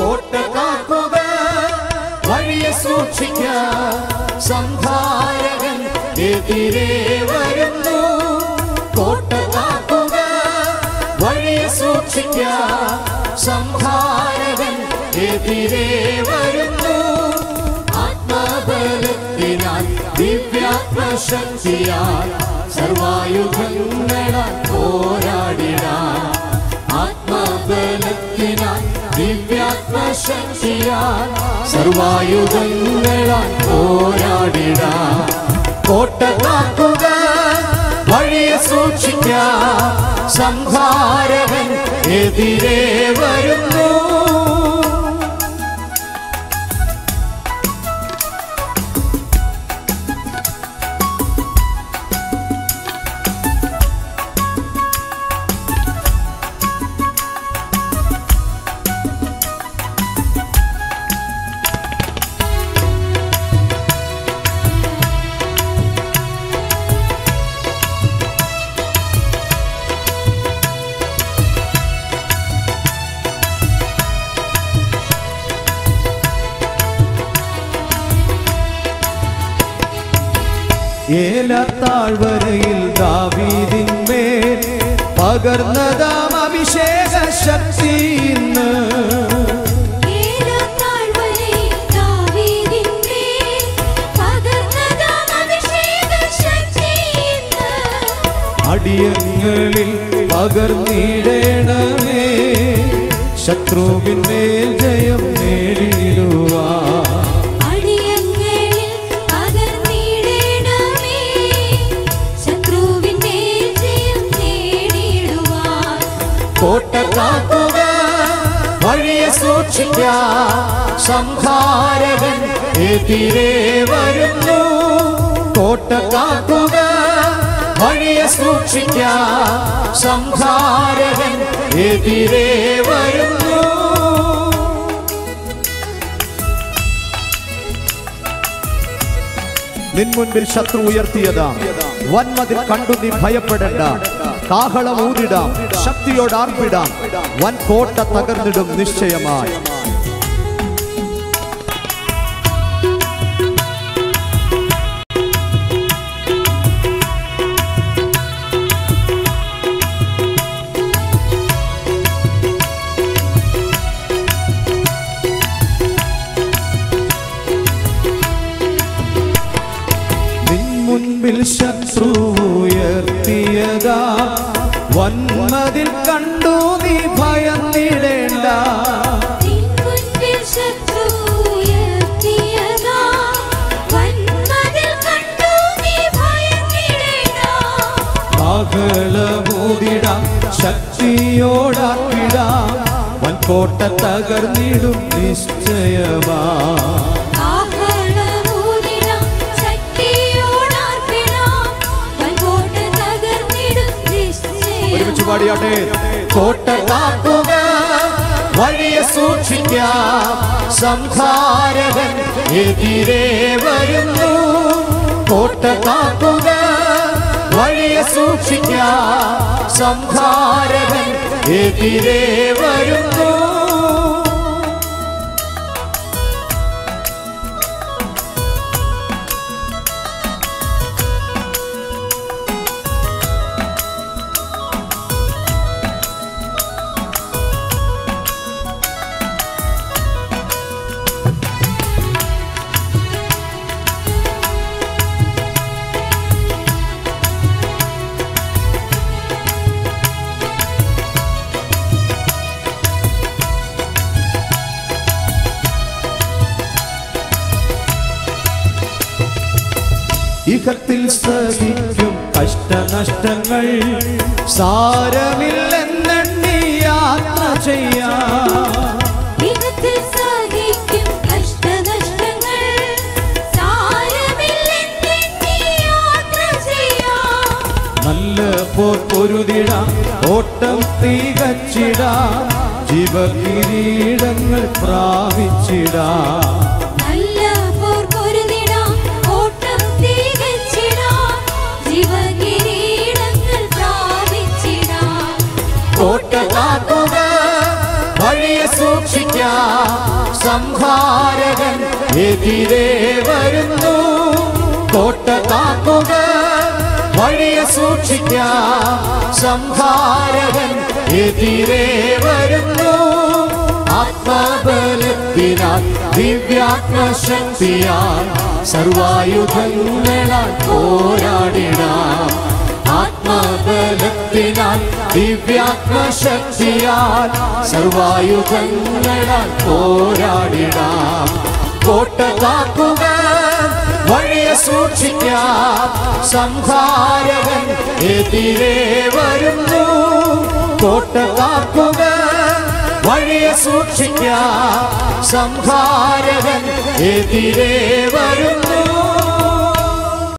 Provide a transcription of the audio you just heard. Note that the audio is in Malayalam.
കോട്ട കാക്കുക വഴിയെ സൂക്ഷിക്കാൻ സംഹാരകൻ എതിരെ വരുന്നു. കോട്ട കാക്കുക വഴിയെ സൂക്ഷിക്കാൻ സംഹാരകൻ എതിരെ വരുന്നു. ആത്മബലത്തിനാൽ ദിവ്യാത്മശക്തിയാൽ സർവായുധങ്ങളാൽ പോരാടിടാം. ആത്മബലത്തിനാൽ ദിവ്യാത്മശക്തിയാൽ സർവായുധങ്ങളാൽ പോരാടിടാം. കോട്ട കാക്കുക വഴിയെ സൂക്ഷിക്കാം സംഹാരകൻ എതിരെ വരുന്നു. ഏലത്താഴ്വരയിൽ ദാവീദിന്മേൽ പകർന്നതാം അഭിഷേക ശക്തി ഇന്ന് അടിയങ്ങളിൽ പകർന്നിടണമേ. ശത്രുവിന്മേൽ ജയം നേടിടുവാൻ കോട്ട കാക്കുക വഴിയെ സൂക്ഷിക്കാം സംഹാരകൻ എതിരെ വരുന്നു. കോട്ട കാക്കുക വഴിയെ സൂക്ഷിക്കാം സംഹാരകൻ എതിരെ വരുന്നു. നിൻ മുൻപിൽ ശത്രു ഉയർത്തിയതാം വൻമതിൽ കണ്ടു നീ ഭയപ്പെടേണ്ട. കാഹളം ഊതിടാം, ശക്തിയോട് ആർപ്പിടാം, വൻ കോട്ട തകർന്നിടും നിശ്ചയമായി. മുൻപിൽ ശത്രു ഉയർത്തിയതാ വന്മതിൽ കണ്ടു നീ ഭയന്നിടേണ്ട. കാഹളമൂതിടാം, ശക്തിയോടാർപ്പിടാം, വൻകോട്ട തകർന്നിടും നിശ്ചയമാ. കോട്ട കാക്കുക വഴിയെ സൂക്ഷിക്കാം സംഹാരകൻ എതിരെ വരുന്നു. കോട്ട കാക്കുക വഴിയെ സൂക്ഷിക്കാം സംഹാരകൻ എതിരെ വരുന്നു. ഇഹത്തിൽ സഹിക്കും കഷ്ടനഷ്ടങ്ങൾ സാരമില്ലെന്നെണ്ണി യാത്ര ചെയ്യാം. നല്ല പോർ പൊരുതിടാം, ഓട്ടം തികച്ചിടാം, ജീവകിരീടങ്ങൾ പ്രാപിച്ചിടാം. കോട്ട കാക്കുക വഴിയെ സൂക്ഷിക്കാം സൂക്ഷിക്കാം, സംഹാരകൻ എതിരെ വരുന്നു. കോട്ട കാക്കുക, വഴിയെ സൂക്ഷിക്കാം, സംഹാരകൻ എതിരെ വരുന്നു. ആത്മബലത്തിനാൽ ദിവ്യാത്മശക്തിയാൽ സർവായുധങ്ങളാൽ പോരാടിടാം. ആത്മബലത്തിനാൽ ദിവ്യാത്മശക്തിയാൽ സർവായുധങ്ങളാൽ പോരാടിടാം. കോട്ട കാക്കുക, വഴിയെ സൂക്ഷിക്കാം, സംഹാരകൻ എതിരെ വരുന്നു. കോട്ട കാക്കുക, വഴിയെ സൂക്ഷിക്കാം, സംഹാരകൻ എതിരെ വരുന്നു.